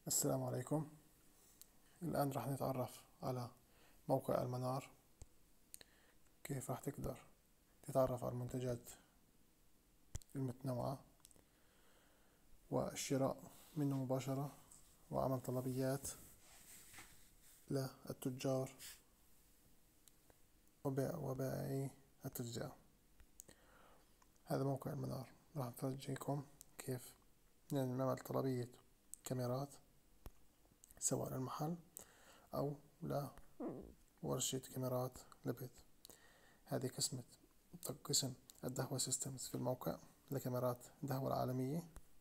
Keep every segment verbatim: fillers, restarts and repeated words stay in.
السلام عليكم. الآن راح نتعرف على موقع المنار. كيف راح تقدر تتعرف على المنتجات المتنوعة والشراء منه مباشرة وعمل طلبيات للتجار وبيع وبائعي التجزئة. هذا موقع المنار. راح نفرجيكم كيف نعمل طلبية كاميرات سواء للمحل أو لورشة كاميرات لبيت. هذه قسمة قسم الدهوة سيستمز في الموقع لكاميرات الدهوة العالمية.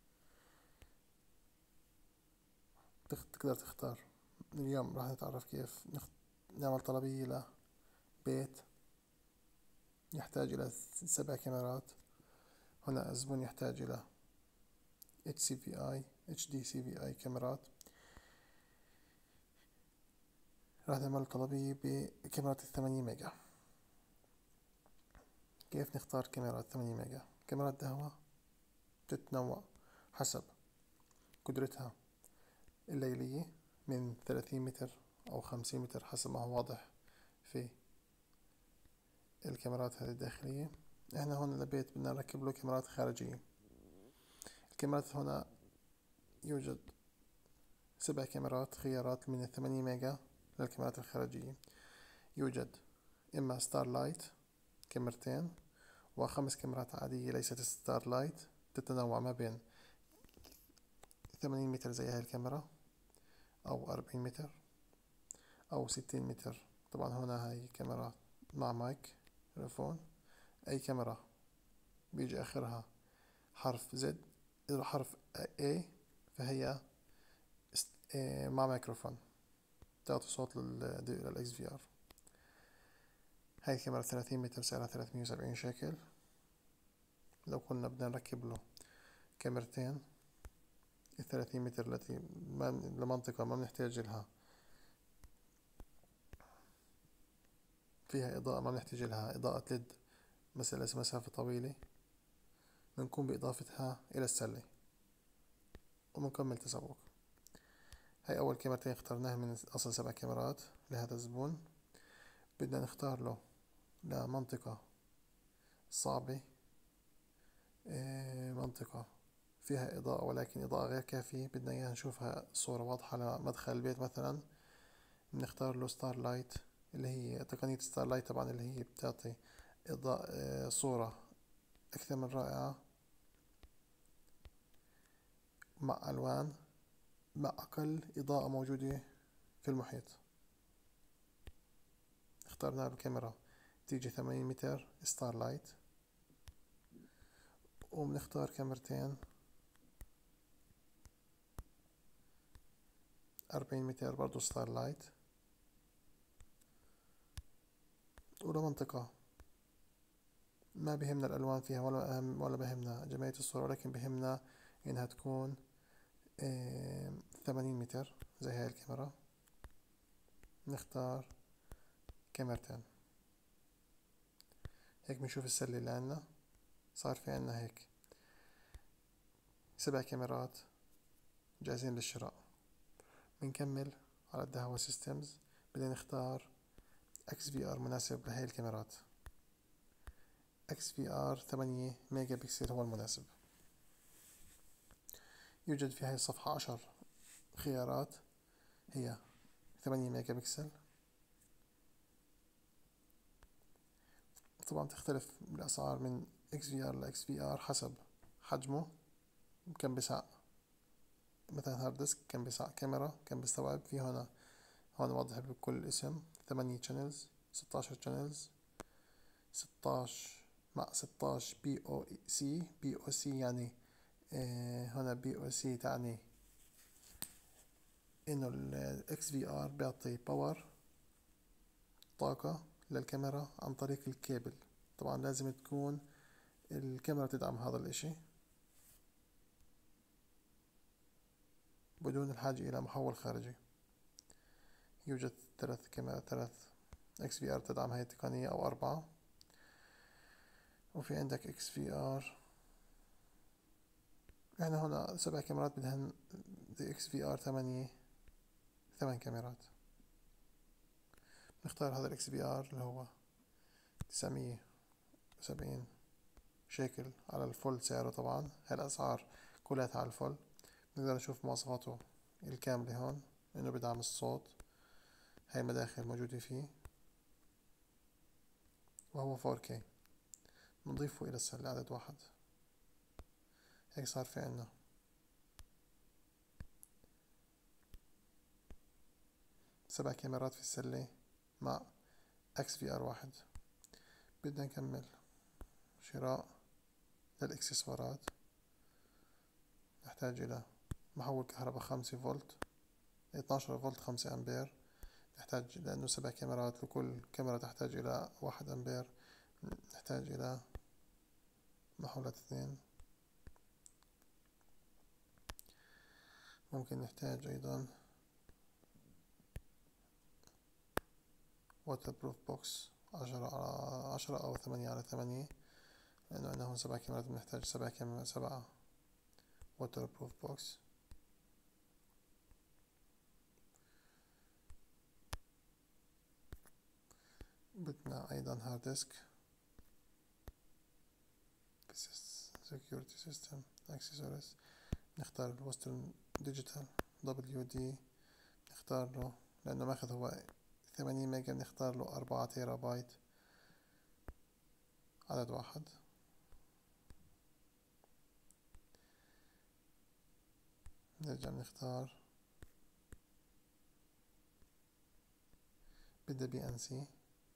تقدر تختار. اليوم راح نتعرف كيف نعمل طلبية لبيت يحتاج إلى سبع كاميرات. هنا الزبون يحتاج إلى اتش سي في اي اتش دي سي في اي كاميرات. راح نعمل طلبية بكاميرات الثمانية ميجا. كيف نختار كاميرات ثمانية ميجا؟ كاميرات دهوة تتنوع حسب قدرتها الليلية من ثلاثين متر أو خمسين متر حسب ما هو واضح في الكاميرات هذه الداخلية. احنا هون لبيت بدنا نركب له كاميرات خارجية. الكاميرات هنا يوجد سبع كاميرات خيارات من الثمانية ميجا للكاميرات الخارجية. يوجد إما ستار لايت كاميرتين وخمس كاميرات عادية ليست ستار لايت، تتنوع ما بين ثمانين متر زي هاي الكاميرا أو أربعين متر أو ستين متر. طبعا هنا هاي كاميرا مع مايك تلفون. أي كاميرا بيجي آخرها حرف زد حرف A فهي مع ميكروفون تعطي صوت للإكس في آر. هاي الكاميرا ثلاثين متر سعرها ثلاثمية وسبعين شيكل. لو كنا بدنا نركب له كاميرتين الثلاثين متر التي لمنطقة ما بنحتاج لها فيها إضاءة، ما بنحتاج لها إضاءة ليد مثلا مسافة طويلة، بنكون بإضافتها إلى السلة وبنكمل تسوق. هاي أول كاميرتين اخترناها من أصل سبع كاميرات لهذا الزبون. بدنا نختار له لمنطقة صعبة، منطقة فيها إضاءة ولكن إضاءة غير كافية، بدنا إياها نشوفها صورة واضحة لمدخل البيت مثلا. بنختار له ستار لايت اللي هي تقنية ستار لايت طبعا اللي هي بتعطي إضاءة صورة أكثر من رائعة مع ألوان مع أقل إضاءة موجودة في المحيط. اخترنا له كاميرا تيجي ثمانين متر ستار لايت، وبنختار كاميرتين أربعين متر برضو ستار لايت. ولمنطقة ما بهمنا الألوان فيها ولا أهم ولا بهمنا جمالية الصورة، ولكن بهمنا إنها تكون ثمانين متر زي هاي الكاميرا. نختار كاميرتين. هيك بنشوف السلة اللي عنا. صار في عنا هيك سبع كاميرات جاهزين للشراء. بنكمل على الدهوة سيستمز. بدنا نختار اكس في ار مناسب لهي الكاميرات. اكس في ار ثمانية ميجا بكسل هو المناسب. يوجد في هاي الصفحة عشر خيارات، هي ثمانية ميجا بكسل. طبعا تختلف الأسعار من اكس في ار ل اكس في ار حسب حجمه، كم بسع مثلا هارد ديسك، كم بسع كاميرا، كم بيستوعب. في هنا هون واضح بكل اسم ثمانية channels ستاشر channels ستاشر مع ستاشر بي او سي. بي او سي يعني اه هنا بي او سي تعني انه الاكس في ار بيعطي باور طاقة للكاميرا عن طريق الكيبل. طبعا لازم تكون الكاميرا تدعم هذا الاشي بدون الحاجة الى محول خارجي. يوجد ثلاث كاميرا ثلاث اكس في ار تدعم هاي التقنية او اربعة. وفي عندك اكس في ار. احنا هنا سبع كاميرات بدهن دي اكس في ار ثمانية، ثمان كاميرات. نختار هذا الاكس في ار اللي هو تسعمية وسبعين شيكل على الفل سعره. طبعا هاي الأسعار كلها على الفل. نقدر نشوف مواصفاته الكاملة هون، إنه بدعم الصوت، هاي المداخل موجودة فيه، وهو فور كي. بنضيفه إلى السلة عدد واحد. هيك صار في عنا سبع كاميرات في السلة مع اكس في ار واحد. بدنا نكمل شراء للإكسسوارات. نحتاج إلى محول كهرباء خمسة فولت، اثناشر فولت، خمسة أمبير. نحتاج لأنه سبع كاميرات وكل كاميرا تحتاج إلى واحد أمبير، نحتاج إلى محولات اثنين. ممكن نحتاج أيضا واتر بروف بوكس عشرة على عشرة أو ثمانية على ثمانية، لأنه عندنا هون سبع كاميرات بنحتاج سبع كاميرا سبعة واتر بروف بوكس. بدنا أيضا هارد ديسك، security system accessories. نختار الوسترن ديجيتال دبليو دي، نختار له لأنه ماخذ هو ثمانين ميجا، نختار له أربعة تيرا بايت عدد واحد. نرجع نختار بدنا بي ان سي.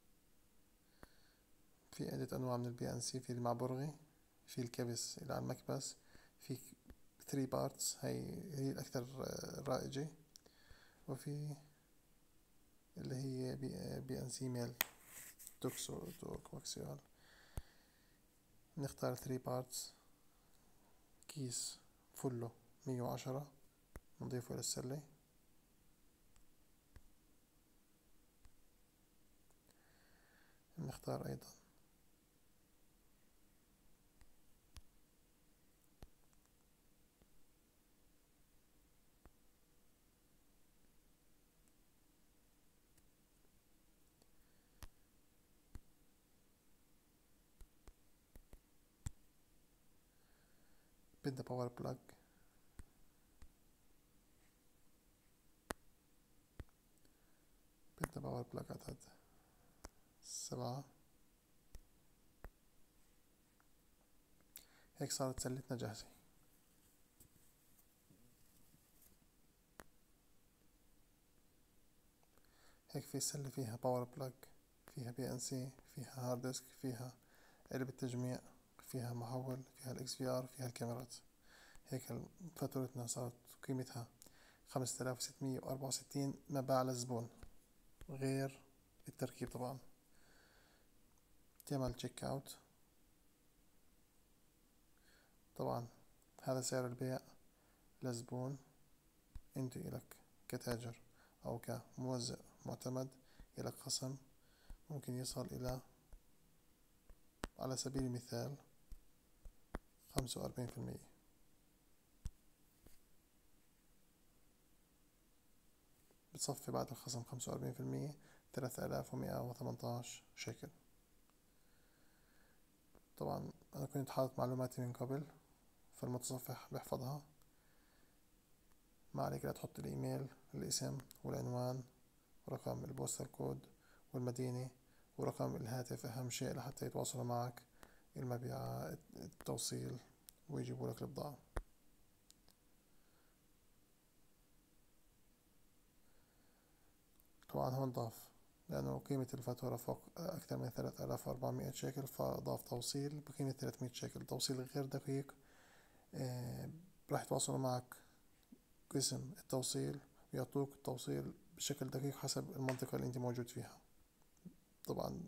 في عدة أنواع من البي ان سي، في المعبرغي، في الكبس إلى المكبس، في ثري بارتس هي هي الأكثر رائجة، وفي اللي هي بي, بي ان سي ميل توكسو كوكسيال. نختار ثري بارتس، كيس فله مية وعشرة، نضيفه للسلة. نختار أيضا بدنا باور بلاج. بدنا باور بلاج عدد سبعة. هيك صارت سلتنا جاهزة. هيك في سلة فيها باور بلاج، فيها بي ان سي، فيها هارد ديسك، فيها علبة تجميع، فيها محول، فيها الاكس في ار، فيها الكاميرات. هيك فاتورتنا صارت قيمتها خمسة آلاف وستمية وأربعة وستين مباع للزبون، غير التركيب طبعا. تعمل تشيك اوت. طبعا هذا سعر البيع للزبون. انت إلك كتاجر أو كموزع معتمد إلك خصم ممكن يصل إلى، على سبيل المثال، خمسة وأربعين في المية. بتصفي بعد الخصم خمسة وأربعين في المية ثلاثة آلاف ومئة وثمنتاش شيكل. طبعا أنا كنت حاطط معلوماتي من قبل، فالمتصفح بيحفظها. ما عليك لا تحط الإيميل، الاسم والعنوان ورقم البوستال كود والمدينة ورقم الهاتف، أهم شيء لحتى يتواصلوا معك المبيعات، التوصيل، ويجيبوا لك البضاعة. طبعا هون ضاف لأنه قيمة الفاتورة فوق أكثر من ثلاثة آلاف وأربعمية شيكل، فضاف توصيل بقيمة ثلاثمية شيكل، توصيل غير دقيق. آه راح يتواصلوا معك قسم التوصيل ويعطوك التوصيل بشكل دقيق حسب المنطقة اللي انت موجود فيها. طبعا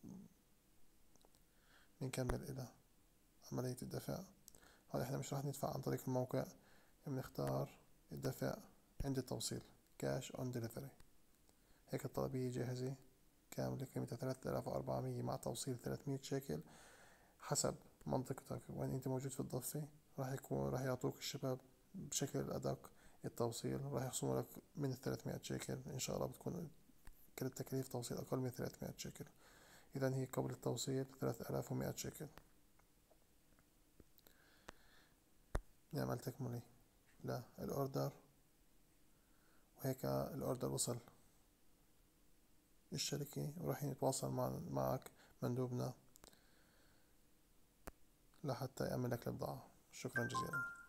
بنكمل إلى عملية الدفع. هون احنا مش راح ندفع عن طريق الموقع، بنختار الدفع عند التوصيل كاش اون ديليفري. هيك الطلبية جاهزة كاملة قيمتها ثلاثة آلاف وأربعمية مع توصيل ثلاثمية شيكل حسب منطقتك وين انت موجود في الضفة. راح يكون راح يعطوك الشباب بشكل أدق التوصيل راح يخصموا لك من الثلاثمائة شيكل. إن شاء الله بتكون كانت تكاليف توصيل أقل من ثلاثمائة شيكل. إذا هي قبل التوصيل ثلاثة آلاف ومائة شيكل. نعمل تكملي للأوردر، وهيك الأوردر وصل الشركة، وراح يتواصل مع معك مندوبنا لحتى يأمن لك البضاعة. شكرا جزيلا.